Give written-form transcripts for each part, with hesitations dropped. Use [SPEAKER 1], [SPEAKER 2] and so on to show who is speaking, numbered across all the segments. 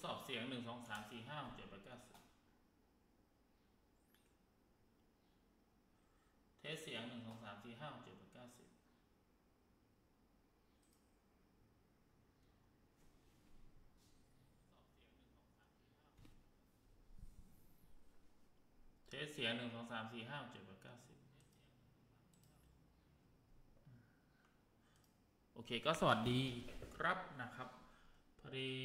[SPEAKER 1] สอบเสียง1 2 3 4 5 6 7 8 9 10เทสเสียง1 2 3 4 5 6 7 8 9 10เทสเสียง1 2 3 4 5 6 7 8 9 10โอเคก็สวัสดีครับนะครับพอ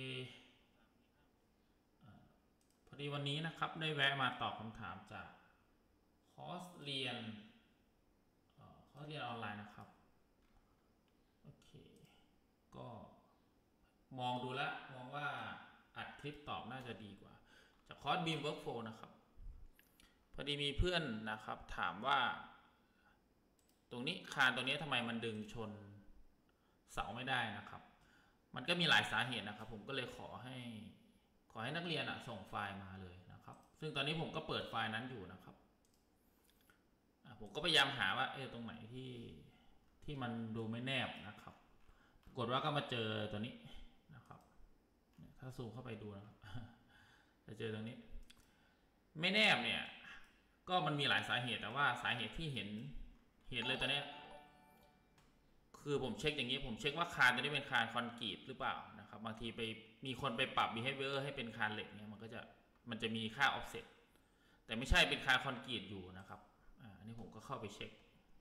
[SPEAKER 1] ดีวันนี้นะครับได้แวะมาตอบคำถามจากคอร์สเรียนออนไลน์นะครับโอเคก็มองดูแล้วมองว่าอัดคลิปตอบน่าจะดีกว่าจากคอร์ส Beam Workflow นะครับพอดีมีเพื่อนนะครับถามว่าตรงนี้คานตรงนี้ทำไมมันดึงชนเสาไม่ได้นะครับมันก็มีหลายสาเหตุนะครับผมก็เลยขอให้นักเรียนส่งไฟล์มาเลยนะครับซึ่งตอนนี้ผมก็เปิดไฟล์นั้นอยู่นะครับผมก็พยายามหาว่าตรงไหนที่มันดูไม่แนบนะครับปรากฏว่าก็มาเจอตัวนี้นะครับถ้าซูมเข้าไปดูนะครับจะเจอตรงนี้ไม่แนบเนี่ยก็มันมีหลายสาเหตุแต่ว่าสาเหตุที่เห็นเลยตัวนี้คือผมเช็คอย่างนี้ผมเช็คว่าคานตัวนี้เป็นคานคอนกรีตหรือเปล่านะครับบางทีมีคนไปปรับ behavior ให้เป็นคานเหล็กเนี่ยมันจะมีค่า offset แต่ไม่ใช่เป็นคานคอนกรีตอยู่นะครับอันนี้ผมก็เข้าไปเช็ค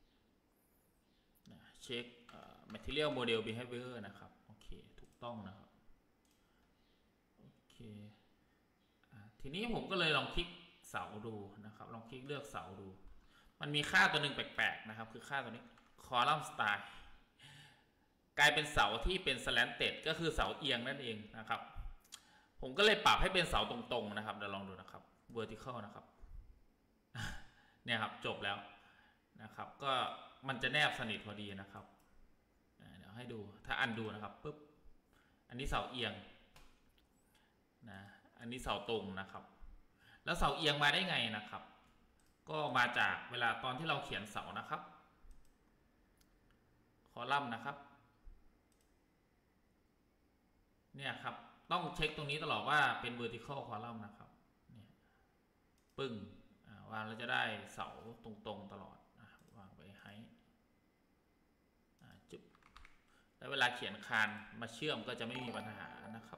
[SPEAKER 1] material model behavior นะครับโอเคถูกต้องนะครับโอเคทีนี้ผมก็เลยลองคลิกเสาดูนะครับลองคลิกเลือกเสาดูมันมีค่าตัวหนึ่งแปลกๆนะครับคือค่าตัวนี้ column styleกลายเป็นเสาที่เป็น slanted ก็คือเสาเอียงนั่นเองนะครับผมก็เลยปรับให้เป็นเสาตรงๆนะครับเดี๋ยวลองดูนะครับ vertical นะครับเนี่ยครับจบแล้วนะครับก็มันจะแนบสนิทพอดีนะครับเดี๋ยวให้ดูถ้าอันดูนะครับปุ๊บอันนี้เสาเอียงนะอันนี้เสาตรงนะครับแล้วเสาเอียงมาได้ไงนะครับก็มาจากเวลาตอนที่เราเขียนเสานะครับคอลัมน์นะครับเนี่ยครับต้องเช็คตรงนี้ตลอดว่าเป็น vertical column นะครับเนี่ยปึ้งวางแล้วจะได้เสาตรงๆตลอดวางไปให้จุดแล้วเวลาเขียนคานมาเชื่อมก็จะไม่มีปัญหานะครับ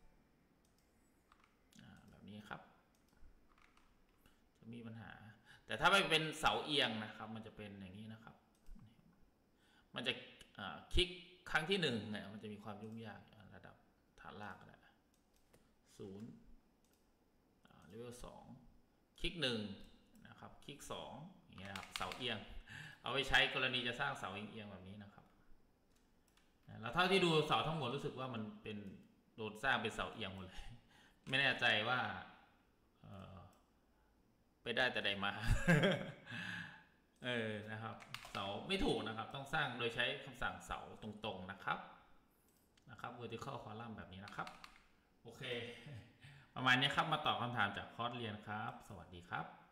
[SPEAKER 1] แบบนี้ครับจะมีปัญหาแต่ถ้าไม่เป็นเสาเอียงนะครับมันจะเป็นอย่างนี้นะครับมันจะคลิกครั้งที่1เนี่ยมันจะมีความยุ่งยากระดับฐานรากนะ0เลเวล2คลิก1นะครับคลิก2อย่างเงี้ยครับเสาเอียงเอาไปใช้กรณีจะสร้างเสาเอียงแบบนี้นะครับแล้วเท่าที่ดูเสาทั้งหมดรู้สึกว่ามันเป็นโดนสร้างเป็นเสาเอียงหมดเลยไม่แน่ใจว่าไปได้แต่ใดมา นะครับเสาไม่ถูกนะครับต้องสร้างโดยใช้คำสั่งเสาตรงๆนะครับvertical column แบบนี้นะครับโอเคประมาณนี้ครับมาตอบคำถามจากคอร์สเรียนครับสวัสดีครับ